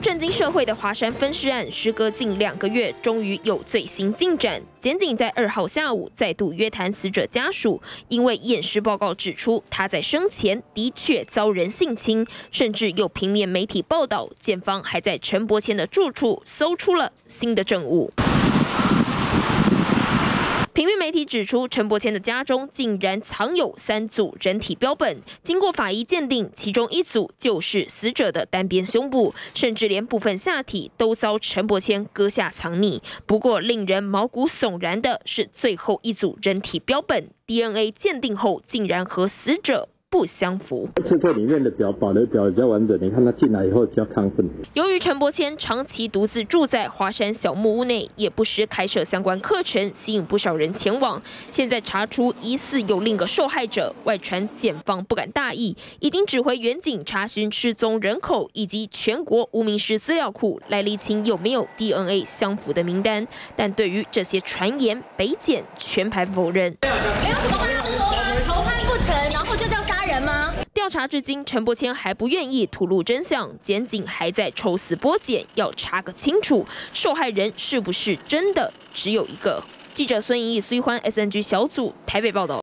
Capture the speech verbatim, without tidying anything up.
震惊社会的华山分尸案，时隔近两个月，终于有最新进展。检警在二号下午再度约谈死者家属，因为验尸报告指出，他在生前的确遭人性侵，甚至有平面媒体报道，检方还在陈柏谦的住处搜出了新的证物。 平面媒体指出，陈柏谦的家中竟然藏有三组人体标本，经过法医鉴定，其中一组就是死者的单边胸部，甚至连部分下体都遭陈柏谦割下藏匿。不过，令人毛骨悚然的是，最后一组人体标本 D N A 鉴定后，竟然和死者 不相符， 是这里面的表保留表比较完整。你看他进来以后比较亢奋。 由于陈柏谦长期独自住在华山小木屋内，也不时开设相关课程，吸引不少人前往。现在查出疑似有另一个受害者，外传检方不敢大意，已经指挥远警查询失踪人口以及全国无名尸资料库，来厘清有没有 D N A 相符的名单。但对于这些传言，北检全盘否认。没有什么话要说吗？投案不成，然后就叫杀人吗？ 调查至今，陈柏谦还不愿意吐露真相，检警还在抽丝剥茧，要查个清楚，受害人是不是真的只有一个？记者孙莹毅、苏一欢 S N G 小组台北报道。